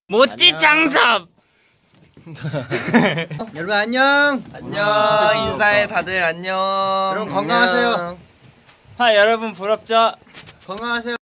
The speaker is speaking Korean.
모찌 장섭. 여러분 안녕. 안녕. 인사해 다들 안녕. 여러분 건강하세요. 아 여러분 부럽죠? 건강하세요.